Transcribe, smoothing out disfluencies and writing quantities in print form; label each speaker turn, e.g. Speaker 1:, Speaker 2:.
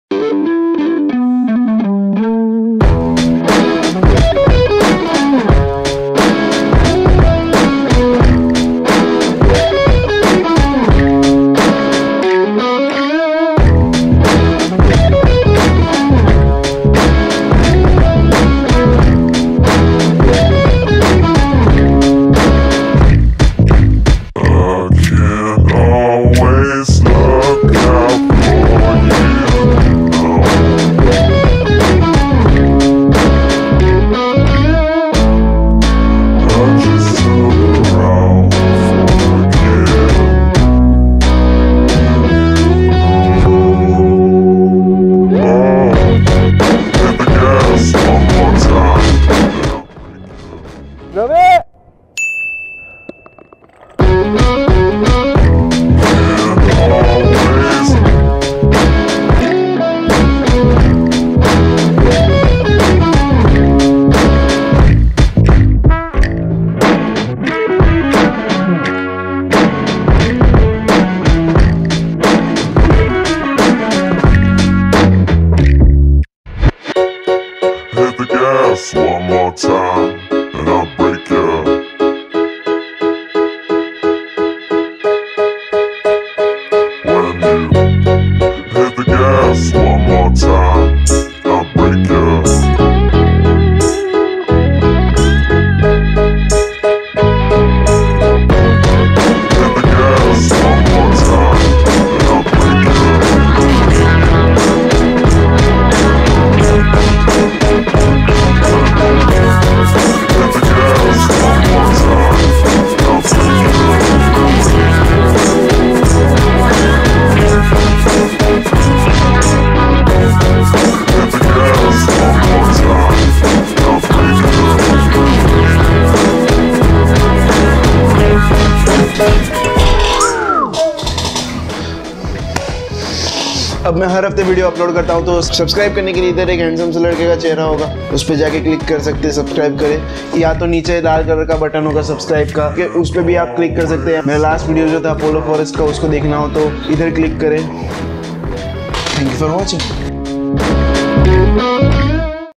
Speaker 1: One more time, and I'll break you. When you hit the gas one more time, I'll break you. Hit the gas one more time, and I'll break
Speaker 2: अब मैं हर हफ्ते video upload करता हूँ, तो subscribe करने के लिए इधर एक हैंडसम से लड़के का चेहरा होगा, उस पर जाके क्लिक कर सकते हैं, सब्सक्राइब करें। या तो नीचे लाल कलर का बटन होगा सब्सक्राइब का, उस पर भी आप क्लिक कर सकते हैं। मेरा लास्ट वीडियो जो था अपोलो फॉरेस्ट का, उसको देखना हो तो इधर क्लिक करें। Thank you for watching.